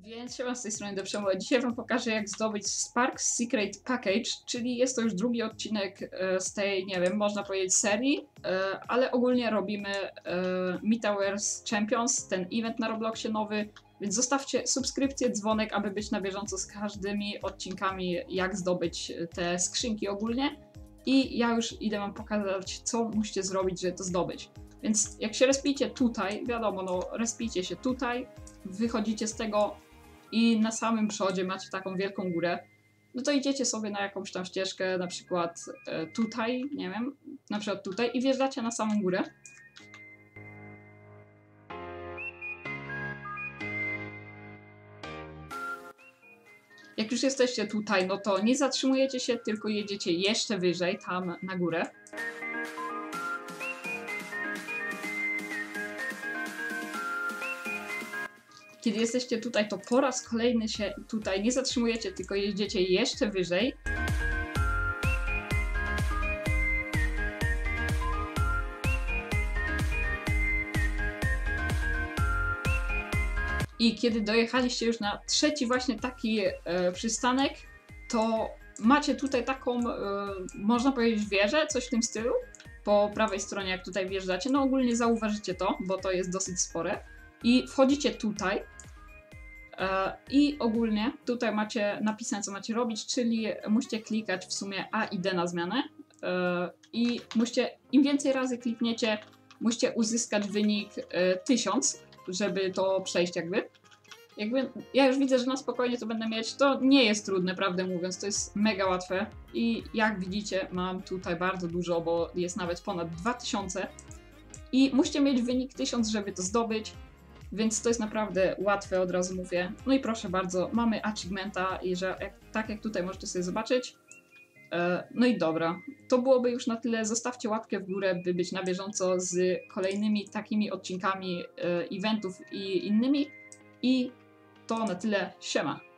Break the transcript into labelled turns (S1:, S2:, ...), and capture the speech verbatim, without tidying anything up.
S1: Więc siema, z tej strony Deprzemo. Dzisiaj wam pokażę, jak zdobyć Sparks Secret Package, czyli jest to już drugi odcinek e, z tej, nie wiem, można powiedzieć serii, e, ale ogólnie robimy e, Metaverse Champions, ten event na Robloxie nowy, więc zostawcie subskrypcję, dzwonek, aby być na bieżąco z każdymi odcinkami, jak zdobyć te skrzynki ogólnie. I ja już idę wam pokazać, co musicie zrobić, żeby to zdobyć. Więc jak się respicie tutaj, wiadomo, no respicie się tutaj, wychodzicie z tego i na samym przodzie macie taką wielką górę, no to idziecie sobie na jakąś tam ścieżkę, na przykład e, tutaj, nie wiem, na przykład tutaj i wjeżdżacie na samą górę. Jak już jesteście tutaj, no to nie zatrzymujecie się, tylko jedziecie jeszcze wyżej, tam na górę. Kiedy jesteście tutaj, to po raz kolejny się tutaj nie zatrzymujecie, tylko jedziecie jeszcze wyżej. I kiedy dojechaliście już na trzeci właśnie taki e, przystanek, to macie tutaj taką, e, można powiedzieć, wieżę, coś w tym stylu. Po prawej stronie, jak tutaj wjeżdżacie, no ogólnie zauważycie to, bo to jest dosyć spore. I wchodzicie tutaj. I ogólnie tutaj macie napisane, co macie robić, czyli musicie klikać w sumie A i D na zmianę i musicie, im więcej razy klikniecie, musicie uzyskać wynik tysiąc, żeby to przejść jakby. Jakby. Ja już widzę, że na spokojnie to będę mieć, to nie jest trudne, prawdę mówiąc, to jest mega łatwe i jak widzicie mam tutaj bardzo dużo, bo jest nawet ponad dwa tysiące i musicie mieć wynik tysiąc, żeby to zdobyć. Więc to jest naprawdę łatwe, od razu mówię. No i proszę bardzo, mamy achievementa, i że jak, tak jak tutaj możecie sobie zobaczyć. E, no i dobra, to byłoby już na tyle. Zostawcie łapkę w górę, by być na bieżąco z kolejnymi takimi odcinkami e, eventów i innymi. I to na tyle. Siema!